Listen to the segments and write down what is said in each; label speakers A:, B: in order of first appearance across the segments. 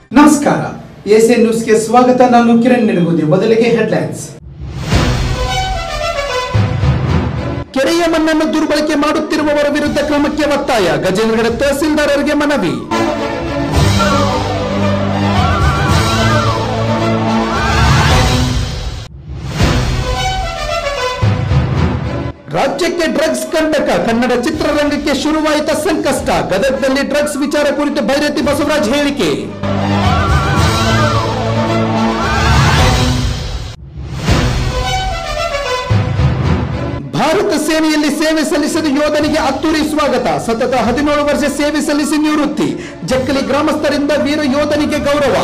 A: ನಮಸ್ಕಾರ, ಎಎಸ್ಎನ್ ನ್ಯೂಸ್ಗೆ ಸ್ವಾಗತ. ನಾನು ಕಿರಣ್ ನಿಡಗುದಿ. ಮೊದಲಿಗೆ ಹೆಡ್ಲೈನ್ಸ್. ಕೆರೆಯ ಮಣ್ಣನ್ನು ದುರ್ಬಳಕೆ ಮಾಡುತ್ತಿರುವವರ ವಿರುದ್ಧ ಕ್ರಮಕ್ಕೆ ಒತ್ತಾಯ. ಗಜೇಂದ್ರಗಡ ತಹಸೀಲ್ದಾರರಿಗೆ ಮನವಿ. ರಾಜ್ಯಕ್ಕೆ ಡ್ರಗ್ಸ್ ಕಂಟಕ. ಕನ್ನಡ ಚಿತ್ರರಂಗಕ್ಕೆ ಶುರುವಾಯಿತ ಸಂಕಷ್ಟ. ಗದಗದಲ್ಲಿ ಡ್ರಗ್ಸ್ ವಿಚಾರ ಕುರಿತು ಭೈರತಿ ಬಸವರಾಜ್ ಹೇಳಿಕೆ. ಭಾರತ ಸೇನೆಯಲ್ಲಿ ಸೇವೆ ಸಲ್ಲಿಸಿದ ಯೋಧನಿಗೆ ಅದ್ದೂರಿ ಸ್ವಾಗತ. ಸತತ 17 ವರ್ಷ ಸೇವೆ ಸಲ್ಲಿಸಿ ನಿವೃತ್ತಿ. ಜಕ್ಕಲಿ ಗ್ರಾಮಸ್ಥರಿಂದ ವೀರ ಯೋಧನಿಗೆ ಗೌರವ.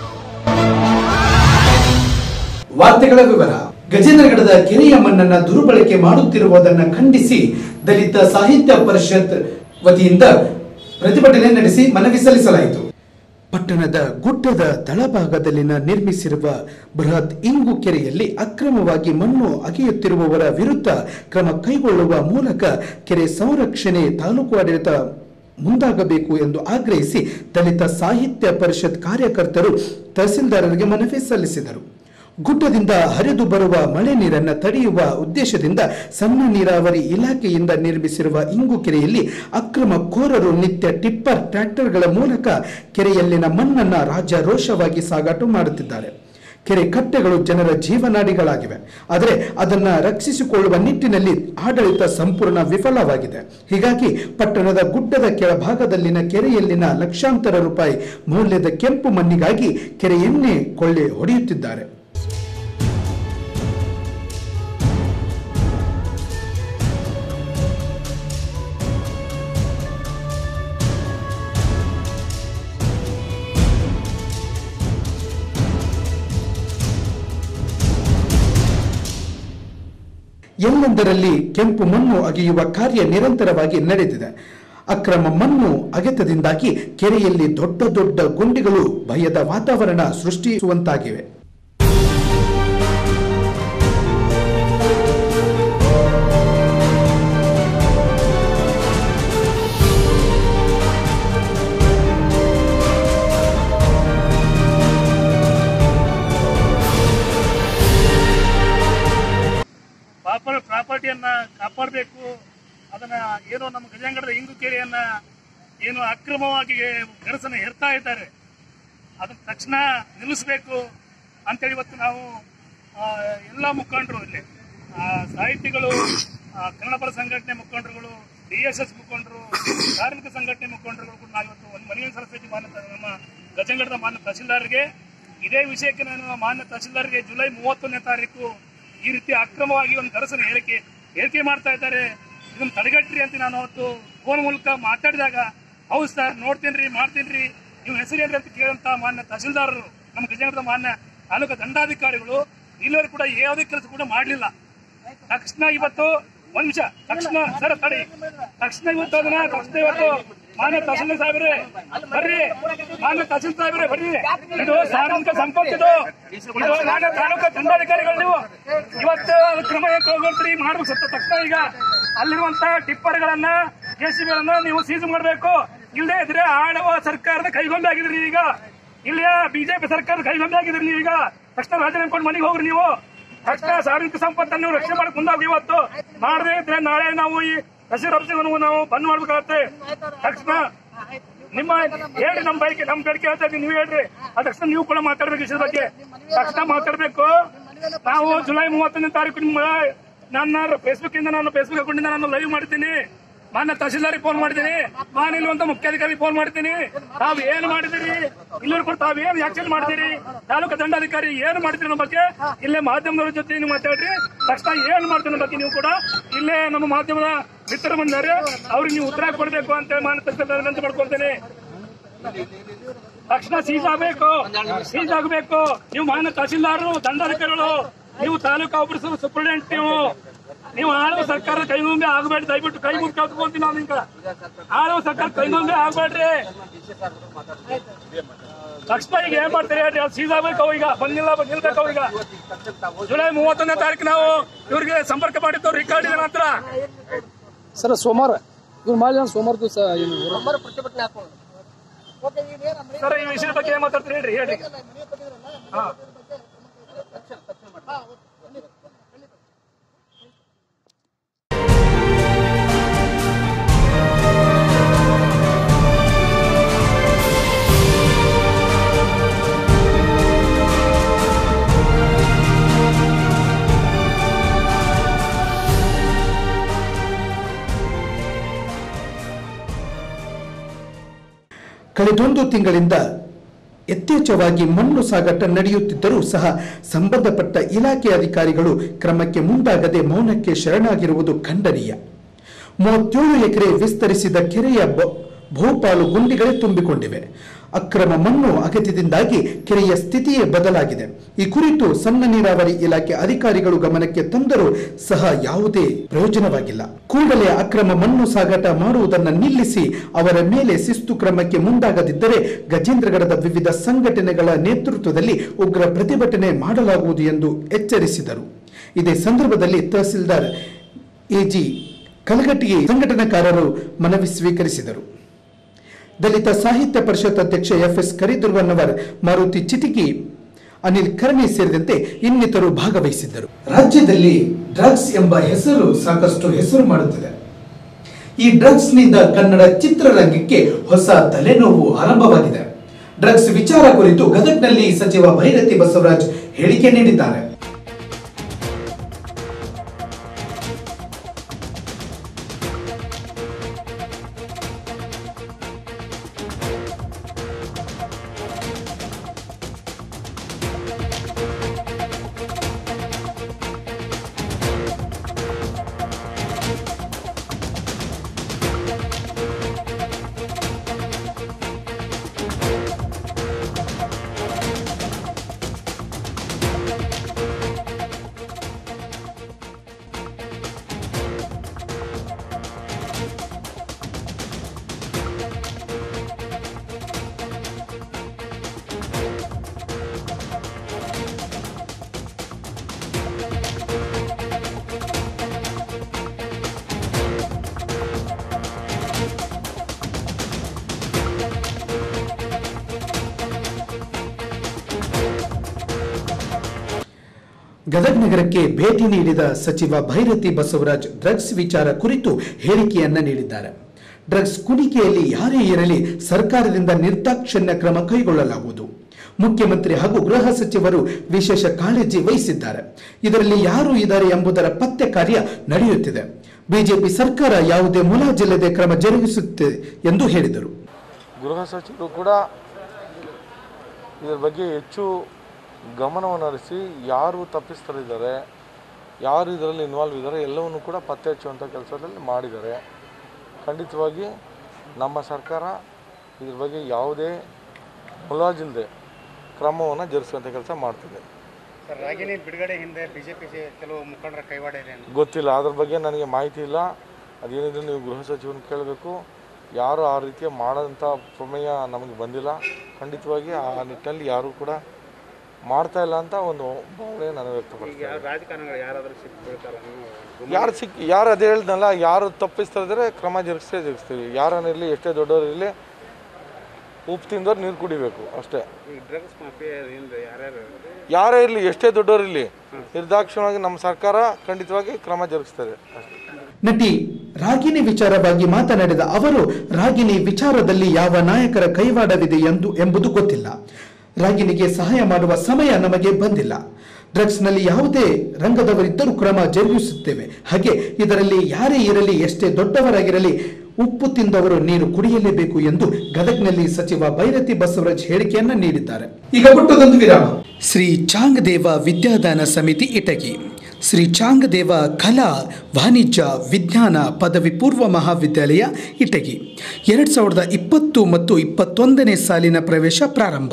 A: ವಾರ್ತೆಗಳ ವಿವರ. ಗಜೇಂದ್ರಗಡದ ಕೆರೆಯ ಮಣ್ಣನ್ನ ದುರ್ಬಳಕೆ ಮಾಡುತ್ತಿರುವುದನ್ನು ಖಂಡಿಸಿ ದಲಿತ ಸಾಹಿತ್ಯ ಪರಿಷತ್ ವತಿಯಿಂದ ಪ್ರತಿಭಟನೆ ನಡೆಸಿ ಮನವಿ ಸಲ್ಲಿಸಲಾಯಿತು. ಪಟ್ಟಣದ ಗುಡ್ಡದ ತಳಭಾಗದಲ್ಲಿನ ನಿರ್ಮಿಸಿರುವ ಬೃಹತ್ ಇಂಗು ಕೆರೆಯಲ್ಲಿ ಅಕ್ರಮವಾಗಿ ಮಣ್ಣು ಅಗೆಯುತ್ತಿರುವವರ ವಿರುದ್ಧ ಕ್ರಮ ಕೈಗೊಳ್ಳುವ ಮೂಲಕ ಕೆರೆ ಸಂರಕ್ಷಣೆ ತಾಲೂಕು ಆಡಳಿತ ಮುಂದಾಗಬೇಕು ಎಂದು ಆಗ್ರಹಿಸಿ ದಲಿತ ಸಾಹಿತ್ಯ ಪರಿಷತ್ ಕಾರ್ಯಕರ್ತರು ತಹಸೀಲ್ದಾರರಿಗೆ ಮನವಿ ಸಲ್ಲಿಸಿದರು. ಗುಡ್ಡದಿಂದ ಹರಿದು ಬರುವ ಮಳೆ ನೀರನ್ನು ತಡೆಯುವ ಉದ್ದೇಶದಿಂದ ಸಣ್ಣ ನೀರಾವರಿ ಇಲಾಖೆಯಿಂದ ನಿರ್ಮಿಸಿರುವ ಇಂಗು ಕೆರೆಯಲ್ಲಿ ಅಕ್ರಮಕೋರರು ನಿತ್ಯ ಟಿಪ್ಪರ್ ಟ್ರ್ಯಾಕ್ಟರ್ಗಳ ಮೂಲಕ ಕೆರೆಯಲ್ಲಿನ ಮಣ್ಣನ್ನು ರಾಜ್ಯಾರೋಷವಾಗಿ ಸಾಗಾಟ ಮಾಡುತ್ತಿದ್ದಾರೆ. ಕೆರೆ ಕಟ್ಟೆಗಳು ಜನರ ಜೀವನಾಡಿಗಳಾಗಿವೆ. ಆದರೆ ಅದನ್ನು ರಕ್ಷಿಸಿಕೊಳ್ಳುವ ನಿಟ್ಟಿನಲ್ಲಿ ಆಡಳಿತ ಸಂಪೂರ್ಣ ವಿಫಲವಾಗಿದೆ. ಹೀಗಾಗಿ ಪಟ್ಟಣದ ಗುಡ್ಡದ ಕೆಳಭಾಗದಲ್ಲಿನ ಕೆರೆಯಲ್ಲಿನ ಲಕ್ಷಾಂತರ ರೂಪಾಯಿ ಮೌಲ್ಯದ ಕೆಂಪು ಮಣ್ಣಿಗಾಗಿ ಕೆರೆಯನ್ನೇ ಕೊಳ್ಳೆ ಹೊಡೆಯುತ್ತಿದ್ದಾರೆ. ಎಲ್ಲೆಂದರಲ್ಲಿ ಕೆಂಪು ಮಣ್ಣು ಅಗೆಯುವ ಕಾರ್ಯ ನಿರಂತರವಾಗಿ ನಡೆದಿದೆ. ಅಕ್ರಮ ಮಣ್ಣು ಅಗೆತದಿಂದಾಗಿ ಕೆರೆಯಲ್ಲಿ ದೊಡ್ಡ ದೊಡ್ಡ ಗುಂಡಿಗಳು ಭಯದ ವಾತಾವರಣ ಸೃಷ್ಟಿಸುವಂತಾಗಿವೆ.
B: ಪ್ರಾಪರ್ಟಿಯನ್ನ ಕಾಪಾಡಬೇಕು. ಅದನ್ನ ಏನೋ ನಮ್ಮ ಗಜೇಂದ್ರಗಡದ ಇಂಗು ಕೆರೆಯನ್ನ ಏನು ಅಕ್ರಮವಾಗಿ ಗರಸನ್ನ ಹೇರ್ತಾ ಇದ್ದಾರೆ, ಅದನ್ನ ತಕ್ಷಣ ನಿಲ್ಲಿಸಬೇಕು ಅಂತೇಳಿ ಇವತ್ತು ನಾವು ಎಲ್ಲ ಮುಖಂಡರು, ಇಲ್ಲಿ ಸಾಹಿತಿಗಳು, ಕನ್ನಡ ಪರ ಸಂಘಟನೆ ಮುಖಂಡರುಗಳು, DSS ಮುಖಂಡರು, ಕಾರ್ಮಿಕ ಸಂಘಟನೆ ಮುಖಂಡರುಗಳು ಕೂಡ ನಾವಿವತ್ತು ಒಂದು ಮನವಿ ಸಲ್ಲಿಸಿದ್ವಿ ನಮ್ಮ ಗಜೇಂದ್ರಗಡದ ಮಾನ್ಯ ತಹಸೀಲ್ದಾರ್ಗೆ. ಇದೇ ವಿಷಯಕ್ಕೆ ನಾನು ಮಾನ್ಯ ತಹಸೀಲ್ದಾರ್ಗೆ ಜುಲೈ 31ನೇ ತಾರೀಕು ಈ ರೀತಿ ಅಕ್ರಮವಾಗಿ ಒಂದು ಗರಸನ ಹೇಳಿಕೆ ಮಾಡ್ತಾ ಇದ್ದಾರೆ, ಇದನ್ನು ತಡೆಗಟ್ಟ್ರಿ ಅಂತ ನಾನು ಅವತ್ತು ಫೋನ್ ಮೂಲಕ ಮಾತಾಡಿದಾಗ, ಹೌದು ಸರ್ ನೋಡ್ತೇನ್ರಿ ಮಾಡ್ತೇನ್ರಿ, ನೀವು ಹೆಸರೇನ್ರಿ ಅಂತ ಕೇಳಂತ ಮಾನ್ಯ ತಹಸೀಲ್ದಾರರು, ನಮ್ಮ ಗಜೇಂದ್ರಗಡದ ಮಾನ್ಯ ತಾಲೂಕು ದಂಡಾಧಿಕಾರಿಗಳು ಇಲ್ಲಿವರೆಗೂ ಕೂಡ ಯಾವುದೇ ಕೆಲಸ ಕೂಡ ಮಾಡಲಿಲ್ಲ. ತಕ್ಷಣ ಇವತ್ತು ಒಂದ್ ನಿಮಿಷ ತಕ್ಷಣ ಸರ್ ತಡಿ ತಕ್ಷಣ ಇವತ್ತು ಅದನ್ನ ಇವತ್ತು ಮಾನ್ಯ ತಹಸೀಲ್ದಾರ್ ಸಾಹೇಬ್ರೆ ಬರ್ರಿ, ಮಾನ್ಯ ತಹಸೀಲ್ದಾರ್ ಸಾಹೇಬ್ರೆ ಬರ್ರಿ, ಇದು ಸಾರ್ವಜನಿಕ ಸಂಪತ್ತಿದು, ಇದು ನಾನು ತಾಲೂಕು ದಂಡಾಧಿಕಾರಿಗಳು, ನೀವು ಇವತ್ತು ಕ್ರಮ ತಗೊಳ್ತೀರಿ ಮಾಡ್ಬೇಕು ಸತ್ತ ತಕ್ಷಣ. ಈಗ ಅಲ್ಲಿರುವಂತ ಟಿಪ್ಪರ್ಗಳನ್ನ JCB ನೀವು ಸೀಸ್ ಮಾಡಬೇಕು. ಇಲ್ಲದೆ ಇದ್ರೆ ಆಳುವ ಸರ್ಕಾರದ ಕೈಗೊಂಬೆ ಆಗಿದ್ರಿ. ಈಗ ಇಲ್ಲಿಯ ಬಿಜೆಪಿ ಸರ್ಕಾರದ ಕೈಗೊಂಬೆ ಆಗಿದ್ರಿ. ನೀವು ಈಗ ತಕ್ಷಣ ರಾಜೀನಾಮೆ ಕೊಟ್ಟು ಮನೆಗೆ ಹೋಗ್ರಿ. ನೀವು ತಕ್ಷಣ ಸಾರ್ವಜನಿಕ ಸಂಪತ್ತನ್ನು ರಕ್ಷಣೆ ಮಾಡಕ್ ಮುಂದಾಗ್ರಿ. ಇವತ್ತು ಮಾಡದೇ ಇದ್ರೆ ನಾಳೆ ನಾವು ಈ ಕೃಷಿ ನಾವು ಬಂದ್ ಮಾಡ್ಬೇಕಾಗತ್ತೆ. ತಕ್ಷಣ ನಿಮ್ಮ ಹೇಳಿ, ನಮ್ಮ ಬೇಡಿಕೆ ಹೇಳ್ತಾ ಇದ್ದೀನಿ, ನೀವು ಹೇಳ್ರಿ. ಆ ತಕ್ಷಣ ನೀವು ಕೂಡ ಮಾತಾಡ್ಬೇಕು, ವಿಷಯದ ಬಗ್ಗೆ ತಕ್ಷಣ ಮಾತಾಡ್ಬೇಕು. ನಾವು ಜುಲೈ 31ನೇ ತಾರೀಕು ನಿಮ್ಮ ನನ್ನ ಫೇಸ್ಬುಕ್ ಅಕೌಂಟಿಂದ ನಾನು ಲೈವ್ ಮಾಡ್ತೀನಿ. ಮಾನ್ಯ ತಹಸೀಲ್ದಾರಿಗೆ ಫೋನ್ ಮಾಡಿದ್ದೀನಿ, ಮಾನಿಲ್ಲುವಂತ ಮುಖ್ಯಾಧಿಕಾರಿ ಫೋನ್ ಮಾಡ್ತೀನಿ. ತಾವ್ ಏನ್ ಮಾಡಿದಿರಿ ಇಲ್ಲೂ ಕೂಡ ತಾವೇನ್ ಆಕ್ಷನ್ ಮಾಡ್ತೀರಿ, ತಾಲೂಕು ದಂಡಾಧಿಕಾರಿ ಏನ್ ಮಾಡ್ತೀರಿ ನಮ್ಮ ಬಗ್ಗೆ ಇಲ್ಲೇ ಮಾಧ್ಯಮದವ್ರ ಜೊತೆ ನೀವು ಮಾತಾಡ್ರಿ. ತಕ್ಷಣ ಏನ್ ಮಾಡ್ತೀರಿ ಬಗ್ಗೆ ನೀವು ಕೂಡ ಇಲ್ಲೇ ನಮ್ಮ ಮಾಧ್ಯಮದ ಮಿತ್ರರು ಬಂದಾರೆ, ಅವ್ರಿಗೆ ನೀವು ಉತ್ತರ ಕೊಡ್ಬೇಕು ಅಂತ ಮಾನ್ಯ ತಹಸೀಲ್ದಾರ್ ವಿನಂತಿ ಮಾಡ್ಕೊಳ್ತೇನೆ. ತಕ್ಷಣ ಸೀಜ್ ಆಗಬೇಕು. ನೀವು ಮಾನ್ಯ ತಹಸೀಲ್ದಾರರು, ದಂಡಾಧಿಕಾರಿಗಳು, ನೀವು ತಾಲೂಕು ಆಫೀಸರ್, ಸೂಪರಿಂಟೆಂಡೆಂಟ್, ನೀವು ಆಳುವ ಸರ್ಕಾರದ ಕೈಗೊಂಬೆ ಆಗಬೇಡಿ. ದಯವಿಟ್ಟು ಕೈ ಮುಗಿ ಕಲ್ತ್ಕೊಂತೀನಿ ನಾನು. ಈಗ ಆಳುವ ಸರ್ಕಾರ ಕೈಗೊಂಬೆ ಆಗಬೇಡ್ರಿ. ತಕ್ಷಣ ಈಗ ಏನ್ ಮಾಡ್ತೀರಿ ಹೇಳ್ರಿ, ಅದು ಸೀಸ್ ಆಗ್ಬೇಕು. ಈಗ ನಿಲ್ಬೇಕು. ಈಗ ಜುಲೈ 31ನೇ ತಾರೀಕು ನಾವು ಇವ್ರಿಗೆ ಸಂಪರ್ಕ ಮಾಡಿದ್ದು ರೆಕಾರ್ಡ್ ಇದೆ ನಂತರ
C: ಸರ್. ಸೋಮವಾರ ಇವ್ರು ಮಾಡಿ ಸೋಮವಾರ ದಿವಸ ಪ್ರತಿಭಟನೆ ಹಾಕೋಣ.
B: ಸರ್ ಈ ವಿಷಯದ ಬಗ್ಗೆ ಏನ್ ಮಾತಾಡ್ತೀರಿ ಹೇಳ್ರಿ ಹೇಳ್ರಿ.
A: ಕಳೆದೊಂದು ತಿಂಗಳಿಂದ ಯಥೇಚ್ಛವಾಗಿ ಮಣ್ಣು ಸಾಗಾಟ ನಡೆಯುತ್ತಿದ್ದರೂ ಸಹ ಸಂಬಂಧಪಟ್ಟ ಇಲಾಖೆ ಅಧಿಕಾರಿಗಳು ಕ್ರಮಕ್ಕೆ ಮುಂದಾಗದೆ ಮೌನಕ್ಕೆ ಶರಣಾಗಿರುವುದು ಖಂಡನೀಯ. 37 ಎಕರೆ ವಿಸ್ತರಿಸಿದ ಕೆರೆಯ ಬಹುಪಾಲು ಗುಂಡಿಗಳೇ ತುಂಬಿಕೊಂಡಿವೆ. ಅಕ್ರಮ ಮಣ್ಣು ಅಗತ್ಯದಿಂದಾಗಿ ಕೆರೆಯ ಸ್ಥಿತಿಯೇ ಬದಲಾಗಿದೆ. ಈ ಕುರಿತು ಸಣ್ಣ ನೀರಾವರಿ ಇಲಾಖೆ ಅಧಿಕಾರಿಗಳು ಗಮನಕ್ಕೆ ತಂದರೂ ಸಹ ಯಾವುದೇ ಪ್ರಯೋಜನವಾಗಿಲ್ಲ. ಕೂಡಲೇ ಅಕ್ರಮ ಮಣ್ಣು ಸಾಗಾಟ ಮಾಡುವುದನ್ನು ನಿಲ್ಲಿಸಿ ಅವರ ಮೇಲೆ ಶಿಸ್ತು ಕ್ರಮಕ್ಕೆ ಮುಂದಾಗದಿದ್ದರೆ ಗಜೇಂದ್ರಗಡದ ವಿವಿಧ ಸಂಘಟನೆಗಳ ನೇತೃತ್ವದಲ್ಲಿ ಉಗ್ರ ಪ್ರತಿಭಟನೆ ಮಾಡಲಾಗುವುದು ಎಂದು ಎಚ್ಚರಿಸಿದರು. ಇದೇ ಸಂದರ್ಭದಲ್ಲಿ ತಹಸೀಲ್ದಾರ್ ಎಜಿ ಕಲಘಟಗಿ ಸಂಘಟನಾಕಾರರು ಮನವಿ ಸ್ವೀಕರಿಸಿದರು. ದಲಿತ ಸಾಹಿತ್ಯ ಪರಿಷತ್ ಅಧ್ಯಕ್ಷ ಎಫ್ಎಸ್ ಕರಿದುರ್ವನ್ನವರ್, ಮಾರುತಿ ಚಿಟಿಕಿ, ಅನಿಲ್ ಕರ್ಣಿ ಸೇರಿದಂತೆ ಇನ್ನಿತರು ಭಾಗವಹಿಸಿದ್ದರು. ರಾಜ್ಯದಲ್ಲಿ ಡ್ರಗ್ಸ್ ಎಂಬ ಹೆಸರು ಸಾಕಷ್ಟು ಹೆಸರು ಮಾಡುತ್ತಿದೆ. ಈ ಡ್ರಗ್ಸ್ ನಿಂದ ಕನ್ನಡ ಚಿತ್ರರಂಗಕ್ಕೆ ಹೊಸ ತಲೆನೋವು ಆರಂಭವಾಗಿದೆ. ಡ್ರಗ್ಸ್ ವಿಚಾರ ಕುರಿತು ಗದಗ್ನಲ್ಲಿ ಸಚಿವ ಭೈರತಿ ಬಸವರಾಜ್ ಹೇಳಿಕೆ ನೀಡಿದ್ದಾರೆ. ಗದಗ ನಗರಕ್ಕೆ ಭೇಟಿ ನೀಡಿದ ಸಚಿವ ಭೈರತಿ ಬಸವರಾಜ್ ಡ್ರಗ್ಸ್ ವಿಚಾರ ಕುರಿತು ಹೇಳಿಕೆಯನ್ನ ನೀಡಿದ್ದಾರೆ. ಡ್ರಗ್ಸ್ ಕುಣಿಕೆಯಲ್ಲಿ ಯಾರೇ ಇರಲಿ ಸರ್ಕಾರದಿಂದ ನಿರ್ದಾಕ್ಷಿಣ್ಯ ಕ್ರಮ ಕೈಗೊಳ್ಳಲಾಗುವುದು. ಮುಖ್ಯಮಂತ್ರಿ ಹಾಗೂ ಗೃಹ ಸಚಿವರು ವಿಶೇಷ ಕಾಳಜಿ ವಹಿಸಿದ್ದಾರೆ. ಇದರಲ್ಲಿ ಯಾರು ಇದ್ದಾರೆ ಎಂಬುದರ ಪತ್ತೆ ಕಾರ್ಯ ನಡೆಯುತ್ತಿದೆ. ಬಿಜೆಪಿ ಸರ್ಕಾರ ಯಾವುದೇ ಮುಲಾಜಿಲ್ಲದೆ ಕ್ರಮ ಜರುಗಿಸುತ್ತಿದೆ ಎಂದು ಹೇಳಿದರು.
C: ಗೃಹ ಸಚಿವರು ಕೂಡ ಇದರ ಬಗ್ಗೆ ಹೆಚ್ಚು ಗಮನವನ್ನು ಹರಿಸಿ ಯಾರು ತಪ್ಪಿಸ್ತರಿದ್ದಾರೆ, ಯಾರು ಇದರಲ್ಲಿ ಇನ್ವಾಲ್ವ್ ಇದ್ದಾರೆ ಎಲ್ಲವನ್ನು ಕೂಡ ಪತ್ತೆ ಹಚ್ಚುವಂಥ ಕೆಲಸದಲ್ಲಿ ಮಾಡಿದ್ದಾರೆ. ಖಂಡಿತವಾಗಿ ನಮ್ಮ ಸರ್ಕಾರ ಇದ್ರ ಬಗ್ಗೆ ಯಾವುದೇ ಮುಲಾಜಿಲ್ಲದೆ ಕ್ರಮವನ್ನು ಜರುಗಿಸುವಂಥ ಕೆಲಸ ಮಾಡ್ತಿದೆ.
D: ಸರ್, ರಾಗಿಣಿ ಬಿಡುಗಡೆ ಹಿಂದೆ ಬಿಜೆಪಿ ಕೆಲವು ಮುಖಂಡರ ಕೈವಾಡ ಇದೆ
C: ಗೊತ್ತಿಲ್ಲ, ಅದ್ರ ಬಗ್ಗೆ ನನಗೆ ಮಾಹಿತಿ ಇಲ್ಲ. ಅದೇನಿದ್ರು ನೀವು ಗೃಹ ಸಚಿವರನ್ನು ಕೇಳಬೇಕು. ಯಾರು ಆ ರೀತಿಯ ಮಾಡೋಂಥ ಪ್ರಮೇಯ ನಮಗೆ ಬಂದಿಲ್ಲ. ಖಂಡಿತವಾಗಿ ಆ ನಿಟ್ಟಿನಲ್ಲಿ ಯಾರು ಕೂಡ ಮಾಡ್ತಾ ಇಲ್ಲ ಅಂತ ಒಂದು ಭಾವನೆ ನಾನು ವ್ಯಕ್ತಪಡಿಸ್ತೀನಿ. ಯಾರು ಅದೇ ಹೇಳ್ದಲ್ಲ, ಯಾರು ತಪ್ಪಿಸ್ತಾ ಇದ್ದಾರೆ ಕ್ರಮ ಜರುಗಿಸ್ತೀವಿ. ಯಾರನ್ನಿರಲಿ, ಎಷ್ಟೇ ದೊಡ್ಡವರಿರಲಿ, ಉಪ್ಪು ತಿಂದವ್ರು ನೀರು ಕುಡಿಬೇಕು ಅಷ್ಟೇ. ಯಾರೇ ಇರಲಿ, ಎಷ್ಟೇ ದೊಡ್ಡವರಿರಲಿ, ನಿರ್ದಾಕ್ಷಿಣ್ಯವಾಗಿ ನಮ್ಮ ಸರ್ಕಾರ ಖಂಡಿತವಾಗಿ ಕ್ರಮ ಜರುಗಿಸ್ತದೆ.
A: ನಟಿ ರಾಗಿಣಿ ವಿಚಾರವಾಗಿ ಮಾತನಾಡಿದ ಅವರು, ರಾಗಿಣಿ ವಿಚಾರದಲ್ಲಿ ಯಾವ ನಾಯಕರ ಕೈವಾಡವಿದೆ ಎಂಬುದು ಗೊತ್ತಿಲ್ಲ. ರಾಗಿಣಿಗೆ ಸಹಾಯ ಮಾಡುವ ಸಮಯ ನಮಗೆ ಬಂದಿಲ್ಲ. ಡ್ರಗ್ಸ್ ನಲ್ಲಿ ಯಾವುದೇ ರಂಗದವರಿದ್ದರೂ ಕ್ರಮ ಜರುಗಿಸುತ್ತೇವೆ. ಹಾಗೆ ಇದರಲ್ಲಿ ಯಾರೇ ಇರಲಿ, ಎಷ್ಟೇ ದೊಡ್ಡವರಾಗಿರಲಿ, ಉಪ್ಪು ತಿಂದವರು ನೀರು ಕುಡಿಯಲೇಬೇಕು ಎಂದು ಗದಗ್ನಲ್ಲಿ ಸಚಿವ ಭೈರತಿ ಬಸವರಾಜ್ ಹೇಳಿಕೆಯನ್ನ ನೀಡಿದ್ದಾರೆ. ಈಗ ಪುಟ್ಟದೊಂದು ವಿರಾಮ. ಶ್ರೀ ಚಾಂಗದೇವ ವಿದ್ಯಾದಾನ ಸಮಿತಿ ಇಟಗಿ, ಶ್ರೀ ಚಾಂಗದೇವ ಕಲಾ ವಾಣಿಜ್ಯ ವಿಜ್ಞಾನ ಪದವಿ ಪೂರ್ವ ಮಹಾವಿದ್ಯಾಲಯ ಇಟಗಿ 2020 ಮತ್ತು 21ನೇ ಸಾಲಿನ ಪ್ರವೇಶ ಪ್ರಾರಂಭ.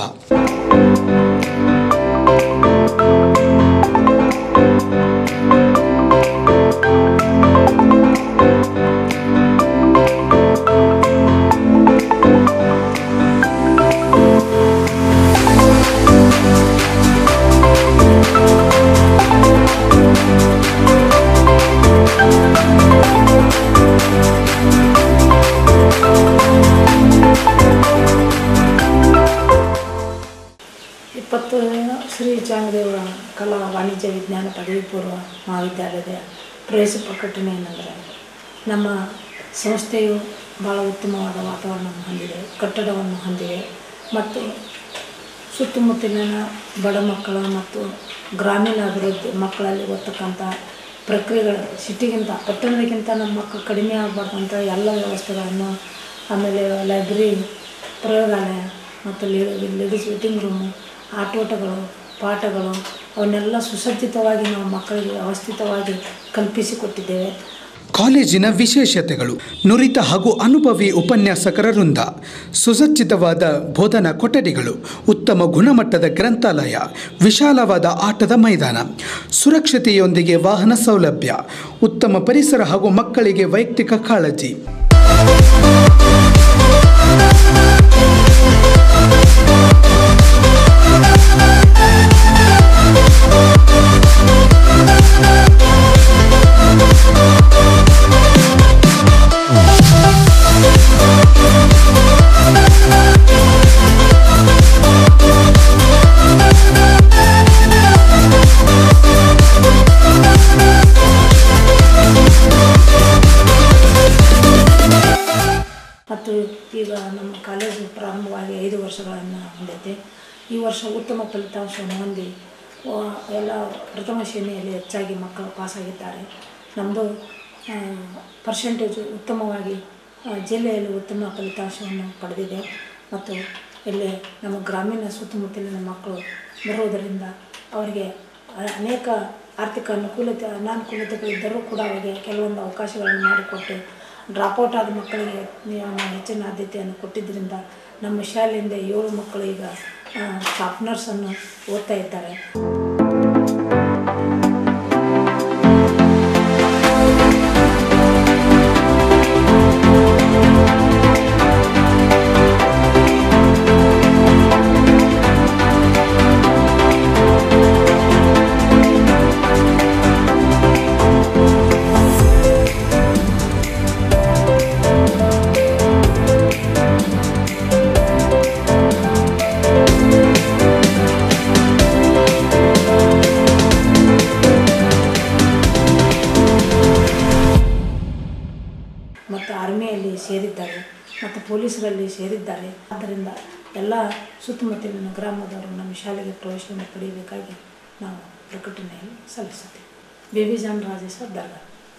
E: ಮತ್ತು ಶ್ರೀ ಚಾಮದೇವ ಕಲಾ ವಾಣಿಜ್ಯ ವಿಜ್ಞಾನ ಪದವಿ ಪೂರ್ವ ಮಹಾವಿದ್ಯಾಲಯದ ಪ್ರವೇಶ ಪ್ರಕಟಣೆ ಏನಂದರೆ, ನಮ್ಮ ಸಂಸ್ಥೆಯು ಭಾಳ ಉತ್ತಮವಾದ ವಾತಾವರಣವನ್ನು ಹೊಂದಿದೆ, ಕಟ್ಟಡವನ್ನು ಹೊಂದಿದೆ ಮತ್ತು ಸುತ್ತಮುತ್ತಲಿನ ಬಡ ಮಕ್ಕಳ ಮತ್ತು ಗ್ರಾಮೀಣ ಅಭಿವೃದ್ಧಿ ಮಕ್ಕಳಲ್ಲಿ ಓದ್ತಕ್ಕಂಥ ಪ್ರಕ್ರಿಯೆಗಳು ಸಿಟಿಗಿಂತ ಪಟ್ಟಣದಕ್ಕಿಂತ ನಮ್ಮ ಮಕ್ಕಳು ಕಡಿಮೆ ಆಗಬಾರ್ದಂಥ ಎಲ್ಲ ವ್ಯವಸ್ಥೆಗಳನ್ನು, ಆಮೇಲೆ ಲೈಬ್ರರಿ, ಪ್ರಯೋಗಾಲಯ ಮತ್ತು ಲೇಡೀಸ್ ವೇಟಿಂಗ್ ರೂಮು, ಆಟೋಟಗಳು, ಪಾಠಗಳು ಅವನ್ನೆಲ್ಲ ಸುಸಜ್ಜಿತವಾಗಿ ನಾವು ಮಕ್ಕಳಿಗೆ ವ್ಯವಸ್ಥಿತವಾಗಿ ಕಲ್ಪಿಸಿಕೊಟ್ಟಿದ್ದೇವೆ.
A: ಕಾಲೇಜಿನ ವಿಶೇಷತೆಗಳು: ನುರಿತ ಹಾಗೂ ಅನುಭವಿ ಉಪನ್ಯಾಸಕರ ವೃಂದ, ಸುಸಜ್ಜಿತವಾದ ಬೋಧನಾ ಕೊಠಡಿಗಳು, ಉತ್ತಮ ಗುಣಮಟ್ಟದ ಗ್ರಂಥಾಲಯ, ವಿಶಾಲವಾದ ಆಟದ ಮೈದಾನ, ಸುರಕ್ಷತೆಯೊಂದಿಗೆ ವಾಹನ ಸೌಲಭ್ಯ, ಉತ್ತಮ ಪರಿಸರ ಹಾಗೂ ಮಕ್ಕಳಿಗೆ ವೈಯಕ್ತಿಕ ಕಾಳಜಿ.
E: ಮತ್ತು ಈಗ ನಮ್ಮ ಕಾಲೇಜು ಪ್ರಾರಂಭವಾಗಿ 5 ವರ್ಷಗಳನ್ನು ಹೊಂದೈತೆ. ಈ ವರ್ಷ ಉತ್ತಮ ಫಲಿತಾಂಶವನ್ನು ಹೊಂದಿ ಎಲ್ಲ ಪ್ರಥಮ ಶ್ರೇಣಿಯಲ್ಲಿ ಹೆಚ್ಚಾಗಿ ಮಕ್ಕಳು ಪಾಸಾಗಿದ್ದಾರೆ. ನಮ್ಮದು ಪರ್ಸೆಂಟೇಜು ಉತ್ತಮವಾಗಿ ಜಿಲ್ಲೆಯಲ್ಲಿ ಉತ್ತಮ ಫಲಿತಾಂಶವನ್ನು ಪಡೆದಿದೆ. ಮತ್ತು ಇಲ್ಲಿ ನಮ್ಮ ಗ್ರಾಮೀಣ ಸುತ್ತಮುತ್ತಲಿನ ಮಕ್ಕಳು ಬರುವುದರಿಂದ ಅವರಿಗೆ ಅನೇಕ ಆರ್ಥಿಕ ಅನಾನುಕೂಲತೆಗಳಿದ್ದರೂ ಕೂಡ ಅವರಿಗೆ ಕೆಲವೊಂದು ಅವಕಾಶಗಳನ್ನು ಮಾಡಿಕೊಟ್ಟು ಡ್ರಾಪ್ಔಟ್ ಆದ ಮಕ್ಕಳಿಗೆ ಹೆಚ್ಚಿನ ಆದ್ಯತೆಯನ್ನು ಕೊಟ್ಟಿದ್ದರಿಂದ ನಮ್ಮ ಶಾಲೆಯಿಂದ 7 ಮಕ್ಕಳು ಈಗ ಸ್ಟಾಫ್ ನರ್ಸನ್ನು ಓದ್ತಾ ಇದ್ದಾರೆ. ಮತ್ತು ಆರ್ಮಿಯಲ್ಲಿ ಸೇರಿದ್ದಾರೆ ಮತ್ತು ಪೊಲೀಸರಲ್ಲಿ ಸೇರಿದ್ದಾರೆ. ಆದ್ದರಿಂದ ಎಲ್ಲ ಸುತ್ತಮುತ್ತಲಿನ ಗ್ರಾಮದವರು ನಮ್ಮ ಶಾಲೆಗೆ ಪ್ರವೇಶವನ್ನು ಪಡೆಯಬೇಕಾಗಿ ನಾವು ಪ್ರಕಟಣೆಯಲ್ಲಿ ಸಲ್ಲಿಸುತ್ತೇವೆ. Baby John Rajesha Darga.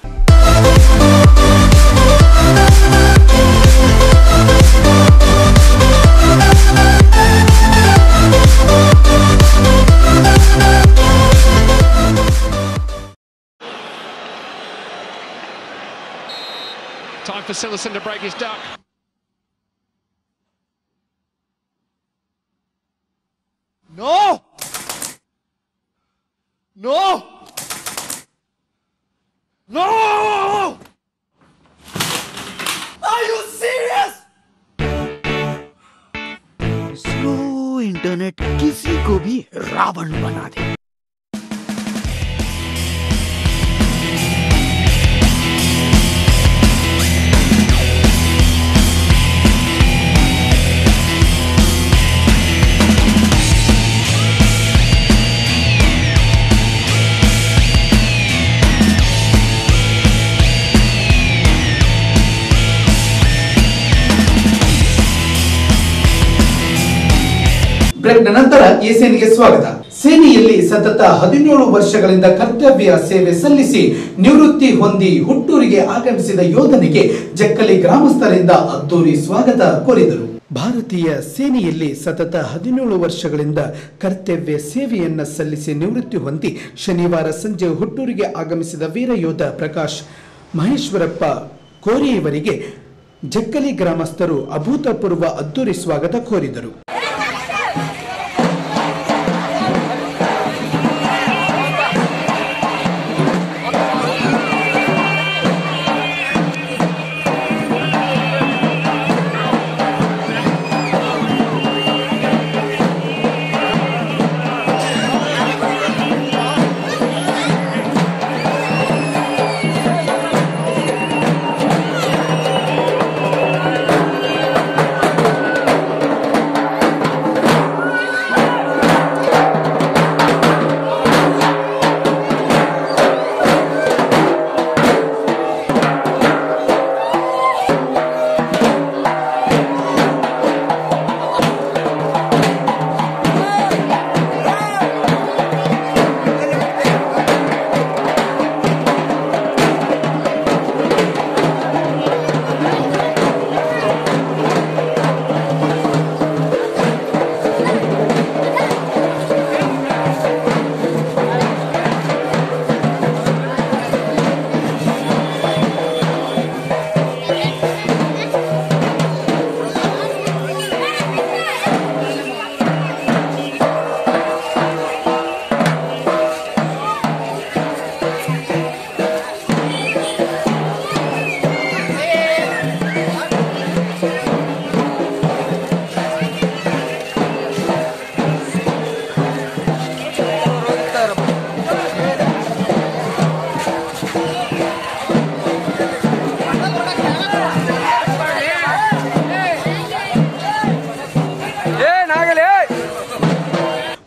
F: Time for Sillison to break his duck.
G: No! No! No! Are you serious? Slow internet किसी को भी रावण बना दे.
A: ಬ್ರೇಕ್ನ ನಂತರ ಈ ಸೇನೆಗೆ ಸ್ವಾಗತ. ಸೇನೆಯಲ್ಲಿ ಸತತ 17 ವರ್ಷಗಳಿಂದ ಕರ್ತವ್ಯ ಸೇವೆ ಸಲ್ಲಿಸಿ ನಿವೃತ್ತಿ ಹೊಂದಿ ಹುಟ್ಟೂರಿಗೆ ಆಗಮಿಸಿದ ಯೋಧನಿಗೆ ಜಕ್ಕಲಿ ಗ್ರಾಮಸ್ಥರಿಂದ ಅದ್ದೂರಿ ಸ್ವಾಗತ ಕೋರಿದರು. ಭಾರತೀಯ ಸೇನೆಯಲ್ಲಿ ಸತತ 17 ವರ್ಷಗಳಿಂದ ಕರ್ತವ್ಯ ಸೇವೆಯನ್ನ ಸಲ್ಲಿಸಿ ನಿವೃತ್ತಿ ಹೊಂದಿ ಶನಿವಾರ ಸಂಜೆ ಹುಟ್ಟೂರಿಗೆ ಆಗಮಿಸಿದ ವೀರ ಯೋಧ ಪ್ರಕಾಶ್ ಮಹೇಶ್ವರಪ್ಪ ಕೋರಿ ಇವರಿಗೆ ಜಕ್ಕಲಿ ಗ್ರಾಮಸ್ಥರು ಅಭೂತಪೂರ್ವ ಅದ್ದೂರಿ ಸ್ವಾಗತ ಕೋರಿದರು.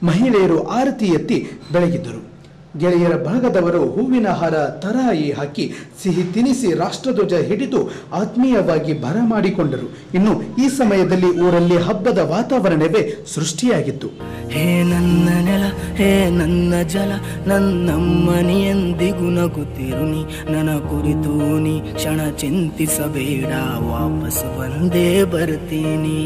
A: ಮಹಿಳೆಯರು ಆರತಿ ಎತ್ತಿ ಬೆಳಗಿದ್ದರು. ಗೆಳೆಯರ ಬಳಗದವರು ಹೂವಿನ ಹಾರ ತರಾಯಿ ಹಾಕಿ ಸಿಹಿ ತಿನಿಸಿ ರಾಷ್ಟ್ರಧ್ವಜ ಹಿಡಿದು ಆತ್ಮೀಯವಾಗಿ ಬರಮಾಡಿಕೊಂಡರು. ಇನ್ನು ಈ ಸಮಯದಲ್ಲಿ ಊರಲ್ಲಿ ಹಬ್ಬದ ವಾತಾವರಣವೇ ಸೃಷ್ಟಿಯಾಗಿತ್ತು.
H: ಹೇ ನನ್ನ ನೆಲ, ಹೇ ನನ್ನ ಜಲ, ನನ್ನಮ್ಮನಿ ಎಂದಿಗೂ ನಗುತ್ತಿರುನಿ, ನನ್ನ ಕುರಿತು ನೀ ಕ್ಷಣ ಚಿಂತಿಸಬೇಡ, ವಾಪಸ್ ಬಂದೇ ಬರ್ತೀನಿ.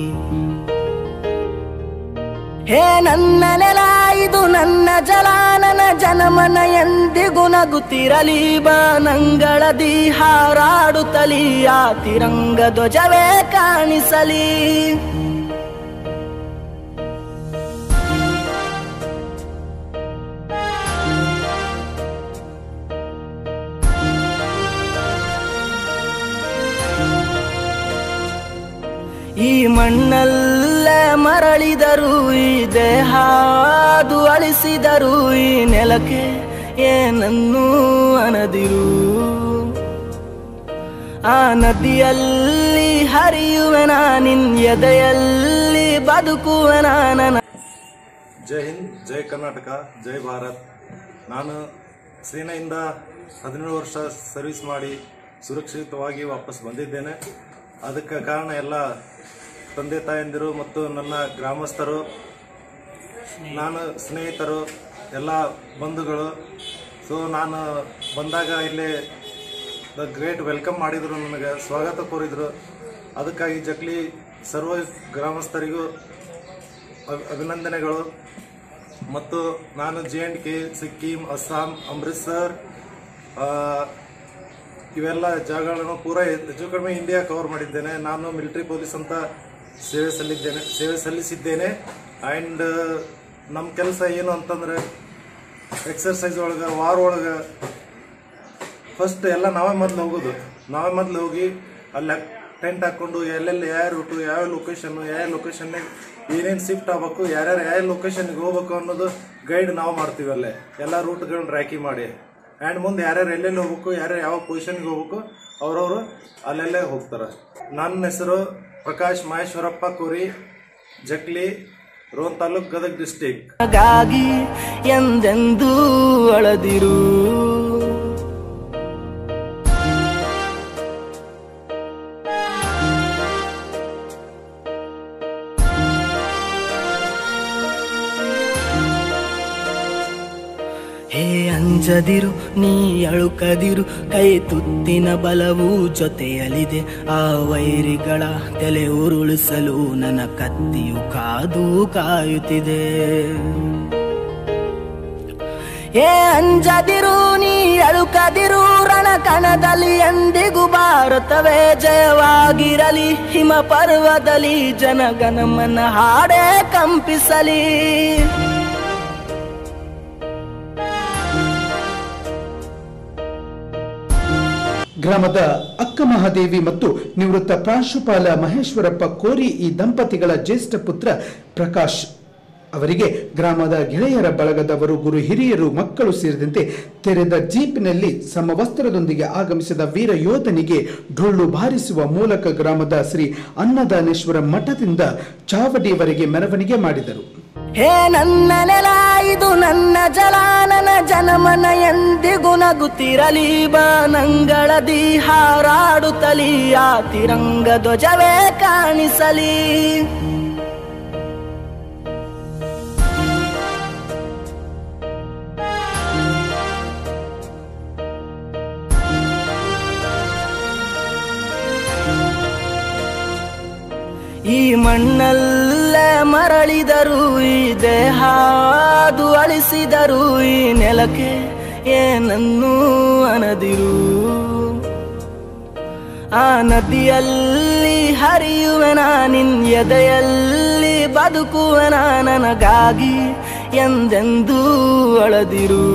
H: ಹೇ ನನ್ನ ನೆಲ, ಇದು ನನ್ನ ಜಲ, ನನ್ನ ಜನಮನ ಎಂದಿಗೂ ನಗುತ್ತಿರಲಿ, ಬಾನಂಗಳದಿ ಹಾರಾಡುತ್ತಲಿ, ಆ ತಿರಂಗ ಧ್ವಜವೇ ಕಾಣಿಸಲಿ. ಈ ಮಣ್ಣಲ್ಲೇ ಮರಳಿದರು, ಈ ದೇಹ ಅದು ಅಳಿಸಿದರು, ಈ ನೆಲಕ್ಕೆ ಏನನ್ನೂ ಅನದಿರು. ಆ ನದಿಯಲ್ಲಿ ಹರಿಯುವೆನ, ನಿನ್ ಎದೆಯಲ್ಲಿ ಬದುಕುವೆನ.
I: ಜೈ ಹಿಂದ್, ಜೈ ಕರ್ನಾಟಕ, ಜೈ ಭಾರತ್. ನಾನು ಸೇನೆಯಿಂದ 17 ವರ್ಷ ಸರ್ವಿಸ್ ಮಾಡಿ ಸುರಕ್ಷಿತವಾಗಿ ವಾಪಸ್ ಬಂದಿದ್ದೇನೆ. ಅದಕ್ಕೆ ಕಾರಣ ಎಲ್ಲ ತಂದೆ ತಾಯಂದಿರು ಮತ್ತು ನನ್ನ ಗ್ರಾಮಸ್ಥರು, ನಾನು ಸ್ನೇಹಿತರು, ಎಲ್ಲ ಬಂಧುಗಳು. ಸೊ ನಾನು ಬಂದಾಗ ಇಲ್ಲಿ ದ ಗ್ರೇಟ್ ವೆಲ್ಕಮ್ ಮಾಡಿದರು, ನನಗೆ ಸ್ವಾಗತ ಕೋರಿದರು. ಅದಕ್ಕಾಗಿ ಜಕ್ಲಿ ಸರ್ವ ಗ್ರಾಮಸ್ಥರಿಗೂ ಅಭಿನಂದನೆಗಳು. ಮತ್ತು ನಾನು JNK, ಸಿಕ್ಕಿಂ, ಅಸ್ಸಾಂ, ಅಮೃತ್ಸರ್ ಇವೆಲ್ಲ ಜಾಗಗಳನ್ನು ಪೂರ ಹೆಚ್ಚು ಕಡಿಮೆ ಇಂಡಿಯಾ ಕವರ್ ಮಾಡಿದ್ದೇನೆ. ನಾನು ಮಿಲಿಟರಿ ಪೊಲೀಸ್ ಅಂತ ಸೇವೆ ಸಲ್ಲಿಸಿದ್ದೇನೆ. ಆ್ಯಂಡ್ ನಮ್ಮ ಕೆಲಸ ಏನು ಅಂತಂದರೆ ಎಕ್ಸರ್ಸೈಸ್ ಒಳಗೆ, ವಾರ್ ಒಳಗೆ ಫಸ್ಟ್ ಎಲ್ಲ ನಾವೇ ಮೊದಲು ಹೋಗಿ ಅಲ್ಲಿ ಟೆಂಟ್ ಹಾಕ್ಕೊಂಡು ಎಲ್ಲೆಲ್ಲಿ ಯಾವ ರೂಟು, ಯಾವ ಲೊಕೇಶನ್ನಾಗ ಏನೇನು ಶಿಫ್ಟ್ ಆಗಬೇಕು, ಯಾರ್ಯಾರು ಯಾವ ಲೊಕೇಶನ್ಗೆ ಹೋಗ್ಬೇಕು ಅನ್ನೋದು ಗೈಡ್ ನಾವು ಮಾಡ್ತೀವಿ. ಅಲ್ಲೇ ಎಲ್ಲ ರೂಟ್ಗಳನ್ನ ಟ್ರ್ಯಾಕಿಂಗ್ ಮಾಡಿ ಆ್ಯಂಡ್ ಮುಂದೆ ಯಾರ್ಯಾರು ಎಲ್ಲೆಲ್ಲಿ ಹೋಗ್ಬೇಕು, ಯಾರ್ಯಾರು ಯಾವ ಪೊಸಿಷನ್ಗೆ ಹೋಗ್ಬೇಕು ಅವ್ರವರು ಅಲ್ಲೆಲ್ಲೇ ಹೋಗ್ತಾರೆ. ನನ್ನ ಹೆಸರು ಪ್ರಕಾಶ್ ಮಹೇಶ್ವರಪ್ಪ ಕೋರಿ, ಜಕ್ಲಿ, ರೋನ್ ತಾಲೂಕ್, ಗದಗ ಡಿಸ್ಟಿಕ್.
H: ಹಾಗಾಗಿ ಎಂದೆಂದೂ ಅಳದಿರು. ಹೇ ಅಂಜದಿರು, ನೀ ಅಳುಕದಿರು, ಕೈ ತುತ್ತಿನ ಬಲವು ಜೊತೆಯಲಿದೆ, ಆ ವೈರಿಗಳ ತಲೆ ಉರುಳಿಸಲು ನನ್ನ ಕತ್ತಿಯು ಕಾದು ಕಾಯುತ್ತಿದೆ. ಹೇ ಅಂಜದಿರು, ನೀ ಅಳುಕದಿರು, ರಣಕಣದಲ್ಲಿ ಎಂದಿಗೂ ಭಾರತವೇ ಜಯವಾಗಿರಲಿ, ಹಿಮ ಪರ್ವದಲ್ಲಿ ಜನಗಣಮನ ಹಾಡೇ ಕಂಪಿಸಲಿ.
A: ಗ್ರಾಮದ ಅಕ್ಕ ಮಹಾದೇವಿ ಮತ್ತು ನಿವೃತ್ತ ಪ್ರಾಂಶುಪಾಲ ಮಹೇಶ್ವರಪ್ಪ ಕೋರಿ ಈ ದಂಪತಿಗಳ ಜ್ಯೇಷ್ಠ ಪುತ್ರ ಪ್ರಕಾಶ್ ಅವರಿಗೆ ಗ್ರಾಮದ ಗೆಳೆಯರ ಬಳಗದವರು, ಗುರು ಹಿರಿಯರು, ಮಕ್ಕಳು ಸೇರಿದಂತೆ ತೆರೆದ ಜೀಪಿನಲ್ಲಿ ಸಮವಸ್ತ್ರದೊಂದಿಗೆ ಆಗಮಿಸಿದ ವೀರ ಯೋಧನಿಗೆ ಡೊಳ್ಳು ಬಾರಿಸುವ ಮೂಲಕ ಗ್ರಾಮದ ಶ್ರೀ ಅನ್ನದಾನೇಶ್ವರ ಮಠದಿಂದ ಚಾವಡಿಯವರೆಗೆ ಮೆರವಣಿಗೆ ಮಾಡಿದರು.
H: ಹೇ ನನ್ನ ನೆಲ, ಇದು ನನ್ನ ಜಲ, ನನ್ನ ಜನಮನ ಎಂದಿಗೂ ನಗುತ್ತಿರಲಿ, ಬಾನಂಗಳದಿ ಹಾರಾಡುತ್ತಲಿ, ಆ ತಿರಂಗ ಧ್ವಜವೇ ಕಾಣಿಸಲಿ. ಈ ಮಣ್ಣಲ್ಲೇ ಮರಳಿದರು, ಈ ದೇಹ ಅದು ಅಳಿಸಿದರು, ಈ ನೆಲಕ್ಕೆ ಏನನ್ನೂ ಅನದಿರು. ಆ ನದಿಯಲ್ಲಿ ಹರಿಯುವೆನ, ನಿನ್ ಎದೆಯಲ್ಲಿ ಬದುಕುವೆನ, ನನಗಾಗಿ ಎಂದೆಂದೂ ಅಳದಿರು.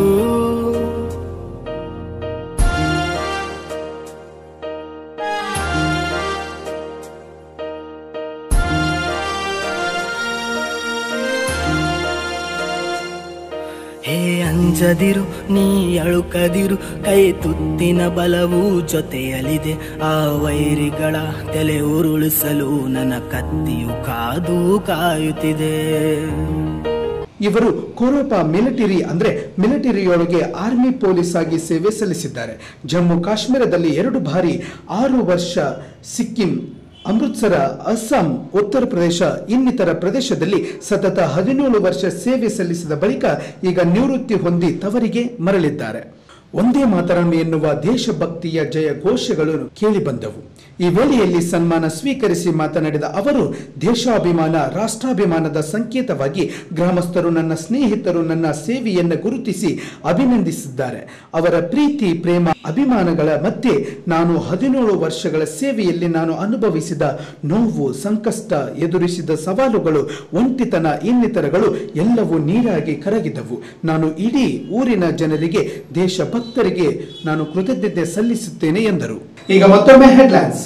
H: ಹೇ ಅಂಜದಿರು, ನೀ ಅಳುಕದಿರು, ಕೈ ತುತ್ತಿನ ಬಲವು ಜೊತೆಯಲಿದೆ, ಆ ವೈರಿಗಳ ತಲೆ ಉರುಳಿಸಲು ನನ್ನ ಕತ್ತಿಯು ಕಾದು ಕಾಯುತ್ತಿದೆ.
A: ಇವರು ಕೊರೋಪ ಮಿಲಿಟರಿ ಅಂದ್ರೆ ಮಿಲಿಟರಿಯೊಳಗೆ ಆರ್ಮಿ ಪೊಲೀಸ್ ಆಗಿ ಸೇವೆ ಸಲ್ಲಿಸಿದ್ದಾರೆ. ಜಮ್ಮು ಕಾಶ್ಮೀರದಲ್ಲಿ 2 ಬಾರಿ 6 ವರ್ಷ, ಸಿಕ್ಕಿಂ, ಅಮೃತ್ಸರ, ಅಸ್ಸಾಂ, ಉತ್ತರ ಪ್ರದೇಶ ಇನ್ನಿತರ ಪ್ರದೇಶದಲ್ಲಿ ಸತತ 17 ವರ್ಷ ಸೇವೆ ಸಲ್ಲಿಸಿದ ಬಳಿಕ ಈಗ ನಿವೃತ್ತಿ ಹೊಂದಿ ತವರಿಗೆ ಮರಳಿದ್ದಾರೆ. ಒಂದೇ ಮಾತರಂ ಎನ್ನುವ ದೇಶಭಕ್ತಿಯ ಜಯ ಘೋಷಗಳು ಕೇಳಿ ಬಂದವು. ಈ ವೇಳೆಯಲ್ಲಿ ಸನ್ಮಾನ ಸ್ವೀಕರಿಸಿ ಮಾತನಾಡಿದ ಅವರು, ದೇಶಾಭಿಮಾನ, ರಾಷ್ಟ್ರಾಭಿಮಾನದ ಸಂಕೇತವಾಗಿ ಗ್ರಾಮಸ್ಥರು, ನನ್ನ ಸ್ನೇಹಿತರು ನನ್ನ ಸೇವೆಯನ್ನು ಗುರುತಿಸಿ ಅಭಿನಂದಿಸಿದ್ದಾರೆ. ಅವರ ಪ್ರೀತಿ, ಪ್ರೇಮ, ಅಭಿಮಾನಗಳ ಮಧ್ಯೆ ನಾನು 17 ವರ್ಷಗಳ ಸೇವೆಯಲ್ಲಿ ನಾನು ಅನುಭವಿಸಿದ ನೋವು, ಸಂಕಷ್ಟ, ಎದುರಿಸಿದ ಸವಾಲುಗಳು, ಒಂಟಿತನ ಇನ್ನಿತರಗಳು ಎಲ್ಲವೂ ನೀರಾಗಿ ಕರಗಿದವು. ನಾನು ಇಡೀ ಊರಿನ ಜನರಿಗೆ, ದೇಶಭಕ್ತರಿಗೆ ನಾನು ಕೃತಜ್ಞತೆ ಸಲ್ಲಿಸುತ್ತೇನೆ ಎಂದರು. ಈಗ ಮತ್ತೊಮ್ಮೆ ಹೆಡ್ಲೈನ್ಸ್.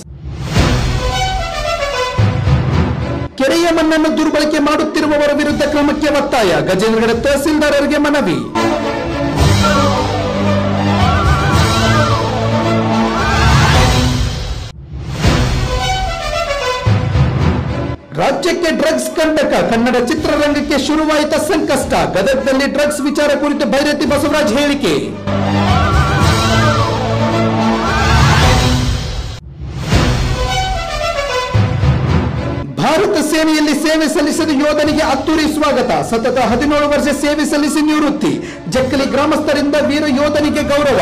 A: ಕೆರೆಯ ಮಣ್ಣನ್ನು ದುರ್ಬಳಕೆ ಮಾಡುತ್ತಿರುವವರ ವಿರುದ್ಧ ಕ್ರಮಕ್ಕೆ ಒತ್ತಾಯ, ಗಜೇಂದ್ರಗಡ ತಹಸೀಲ್ದಾರರಿಗೆ ಮನವಿ. ರಾಜ್ಯಕ್ಕೆ ಡ್ರಗ್ಸ್ ಕಂಟಕ, ಕನ್ನಡ ಚಿತ್ರರಂಗಕ್ಕೆ ಶುರುವಾಯಿತ ಸಂಕಷ್ಟ, ಗದಗದಲ್ಲಿ ಡ್ರಗ್ಸ್ ವಿಚಾರ ಕುರಿತು ಭೈರತಿ ಬಸವರಾಜ್ ಹೇಳಿಕೆ. ಭಾರತ ಸೇನೆಯಲ್ಲಿ ಸೇವೆ ಸಲ್ಲಿಸಿದ ಯೋಧನಿಗೆ ಅದ್ದೂರಿ ಸ್ವಾಗತ, ಸತತ 17 ವರ್ಷ ಸೇವೆ ಸಲ್ಲಿಸಿ ನಿವೃತ್ತಿ, ಜಕ್ಕಲಿ ಗ್ರಾಮಸ್ಥರಿಂದ ವೀರ ಯೋಧನಿಗೆ ಗೌರವ.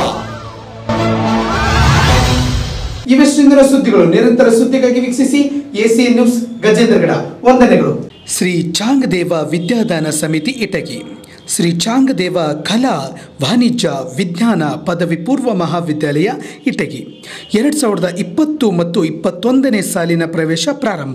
A: ಇವೆಷ್ಟಿಂದಿನ ಸುದ್ದಿಗಳು. ನಿರಂತರ ಸುದ್ದಿಗಾಗಿ ವೀಕ್ಷಿಸಿ ಎಸಿಎನ್ ನ್ಯೂಸ್ ಗಜೇಂದ್ರಗಡ. ವಂದನೆಗಳು. ಶ್ರೀ ಚಾಂಗದೇವ ವಿದ್ಯಾದಾನ ಸಮಿತಿ ಇಟಗಿ, ಶ್ರೀ ಚಾಂಗದೇವ ಕಲಾ ವಾಣಿಜ್ಯ ವಿಜ್ಞಾನ ಪದವಿ ಪೂರ್ವ ಮಹಾವಿದ್ಯಾಲಯ ಇಟಗಿ 2020 ಮತ್ತು 21ನೇ ಸಾಲಿನ ಪ್ರವೇಶ ಪ್ರಾರಂಭ.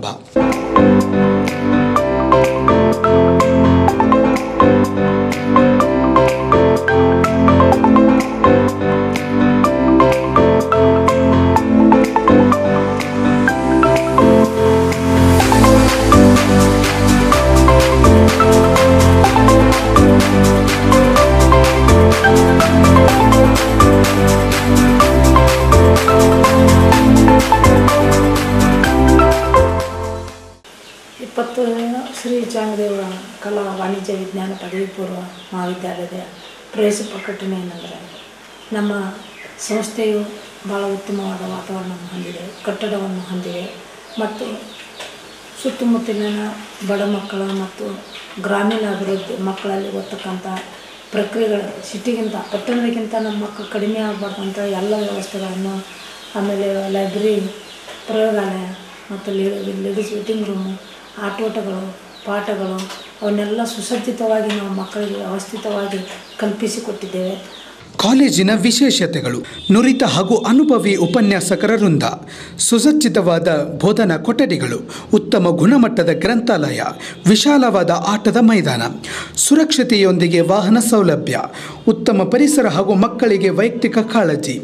E: ಶ್ರೀ ಚಾಂಗದೇವ ಕಲಾ ವಾಣಿಜ್ಯ ವಿಜ್ಞಾನ ಪದವಿ ಪೂರ್ವ ಮಹಾವಿದ್ಯಾಲಯದ ಪ್ರವೇಶ ಪ್ರಕಟಣೆ ಏನಂದರೆ, ನಮ್ಮ ಸಂಸ್ಥೆಯು ಭಾಳ ಉತ್ತಮವಾದ ವಾತಾವರಣವನ್ನು ಹೊಂದಿದೆ, ಕಟ್ಟಡವನ್ನು ಹೊಂದಿದೆ ಮತ್ತು ಸುತ್ತಮುತ್ತಲಿನ ಬಡ ಮಕ್ಕಳ ಮತ್ತು ಗ್ರಾಮೀಣ ಅಭಿವೃದ್ಧಿ ಮಕ್ಕಳಲ್ಲಿ ಓದ್ತಕ್ಕಂಥ ಪ್ರಕ್ರಿಯೆಗಳು ಸಿಟಿಗಿಂತ ಪಟ್ಟಣದಕ್ಕಿಂತ ನಮ್ಮ ಮಕ್ಕಳು ಕಡಿಮೆ ಆಗಬಾರ್ದಂಥ ಎಲ್ಲ ವ್ಯವಸ್ಥೆಗಳನ್ನು, ಆಮೇಲೆ ಲೈಬ್ರರಿ, ಪ್ರಯೋಗಾಲಯ ಮತ್ತು ಲೇಡೀಸ್ ವೇಟಿಂಗ್ ರೂಮು, ಆಟೋಟಗಳು, ಪಾಠಗಳು ಅವನ್ನೆಲ್ಲ ಸುಸಜ್ಜಿತವಾಗಿ ನಾವು ಮಕ್ಕಳಿಗೆ ವ್ಯವಸ್ಥಿತವಾಗಿ ಕಲ್ಪಿಸಿಕೊಟ್ಟಿದ್ದೇವೆ.
A: ಕಾಲೇಜಿನ ವಿಶೇಷತೆಗಳು: ನುರಿತ ಹಾಗೂ ಅನುಭವಿ ಉಪನ್ಯಾಸಕರ ವೃಂದ, ಸುಸಜ್ಜಿತವಾದ ಬೋಧನಾ ಕೊಠಡಿಗಳು, ಉತ್ತಮ ಗುಣಮಟ್ಟದ ಗ್ರಂಥಾಲಯ, ವಿಶಾಲವಾದ ಆಟದ ಮೈದಾನ, ಸುರಕ್ಷತೆಯೊಂದಿಗೆ ವಾಹನ ಸೌಲಭ್ಯ, ಉತ್ತಮ ಪರಿಸರ ಹಾಗೂ ಮಕ್ಕಳಿಗೆ ವೈಯಕ್ತಿಕ ಕಾಳಜಿ.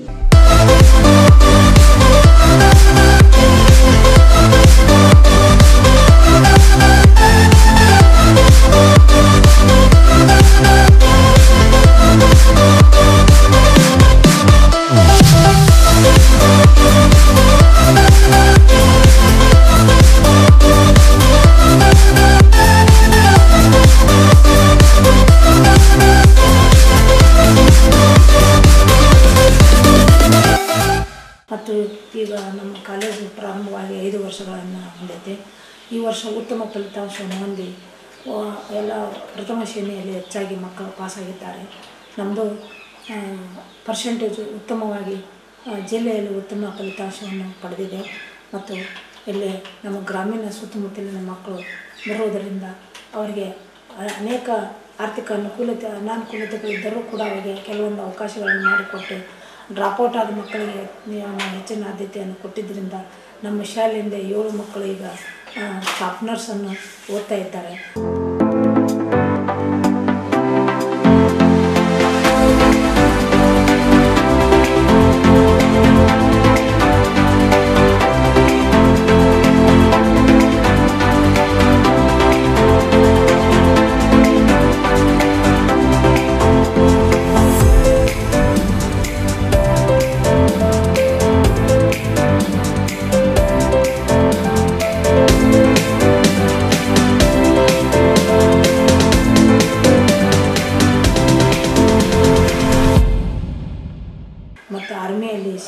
E: ಮತ್ತು ಈಗ ನಮ್ಮ ಕಾಲೇಜು ಪ್ರಾರಂಭವಾಗಿ 5 ವರ್ಷಗಳನ್ನು ಹೊಂದೈತೆ. ಈ ವರ್ಷ ಉತ್ತಮ ಫಲಿತಾಂಶವನ್ನು ಹೊಂದಿ ಎಲ್ಲ ಪ್ರಥಮ ಶ್ರೇಣಿಯಲ್ಲಿ ಹೆಚ್ಚಾಗಿ ಮಕ್ಕಳು ಪಾಸಾಗಿದ್ದಾರೆ. ನಮ್ಮದು ಪರ್ಸೆಂಟೇಜು ಉತ್ತಮವಾಗಿ ಜಿಲ್ಲೆಯಲ್ಲಿ ಉತ್ತಮ ಫಲಿತಾಂಶವನ್ನು ಪಡೆದಿದೆ. ಮತ್ತು ಇಲ್ಲಿ ನಮ್ಮ ಗ್ರಾಮೀಣ ಸುತ್ತಮುತ್ತಲಿನ ಮಕ್ಕಳು ಬರುವುದರಿಂದ ಅವರಿಗೆ ಅನೇಕ ಆರ್ಥಿಕ ಅನಾನುಕೂಲತೆಗಳಿದ್ದರೂ ಕೂಡ ಅವರಿಗೆ ಕೆಲವೊಂದು ಅವಕಾಶಗಳನ್ನು ಮಾಡಿಕೊಟ್ಟು ಡ್ರಾಪ್ಔಟ್ ಆದ ಮಕ್ಕಳಿಗೆ ಹೆಚ್ಚಿನ ಆದ್ಯತೆಯನ್ನು ಕೊಟ್ಟಿದ್ದರಿಂದ ನಮ್ಮ ಶಾಲೆಯಿಂದ 7 ಮಕ್ಕಳು ಈಗ ಸ್ಟಾಫ್ ನರ್ಸನ್ನು ಓದ್ತಾ ಇದ್ದಾರೆ.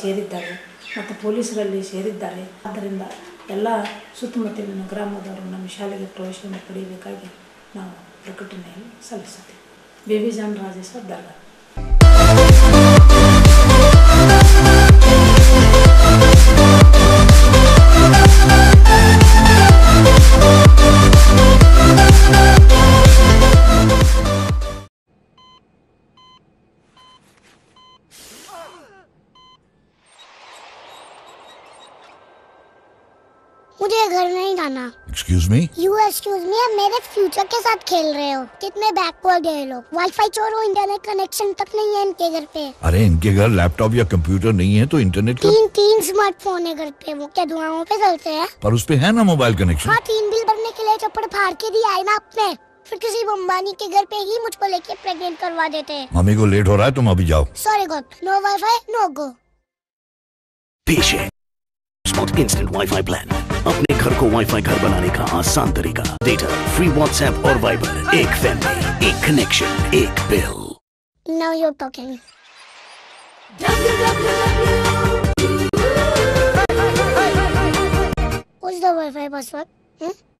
E: ಸೇರಿದ್ದಾರೆ ಮತ್ತು ಪೊಲೀಸರಲ್ಲಿ ಸೇರಿದ್ದಾರೆ. ಆದ್ದರಿಂದ ಎಲ್ಲ ಸುತ್ತಮುತ್ತಲಿನ ಗ್ರಾಮದವರು ನಮ್ಮ ಶಾಲೆಗೆ ಪ್ರವೇಶವನ್ನು ಪಡೆಯಬೇಕಾಗಿ ನಾವು ಪ್ರಕಟಣೆಯನ್ನು ಸಲ್ಲಿಸುತ್ತೇವೆ. ಬೇಬಿ ಜಾನ್ ರಾಜೇಶ್ವರ ದರ್ಗಾ.
J: मुझे घर नहीं जाना।
K: Excuse me?
J: You excuse me, आप मेरे फ्यूचर के साथ खेल रहे हो। कितने बैकवर्ड है लोग। वाईफाई चोरो, इंटरनेट कनेक्शन तक नहीं है इनके घर पे।
K: अरे इनके घर लैपटॉप या कंप्यूटर नहीं है तो इंटरनेट का
J: तीन स्मार्टफोन है घर पे। वो क्या धुआं पे चलते हैं?
K: पर उस पे है ना मोबाइल कनेक्शन।
J: हाँ, 3 बिल भरने के लिए चप्पड़ फाड़ के दिया है ना आपने। फिर किसी अंबानी के घर पे ही मुझको लेके प्रेग्नेंट करवा देते हैं।
K: मम्मी को लेट हो रहा है, तुम अभी जाओ।
J: Sorry god, no wifi no go.
G: पेश है स्मार्ट इंस्टेंट वाईफाई प्लान, अपने घर को वाईफाई घर बनाने का आसान तरीका। डेटा फ्री, व्हाट्सएप और वाइबर, एक फैमिली, एक कनेक्शन, एक bill.
J: Now you are talking. What's the Wi-Fi password?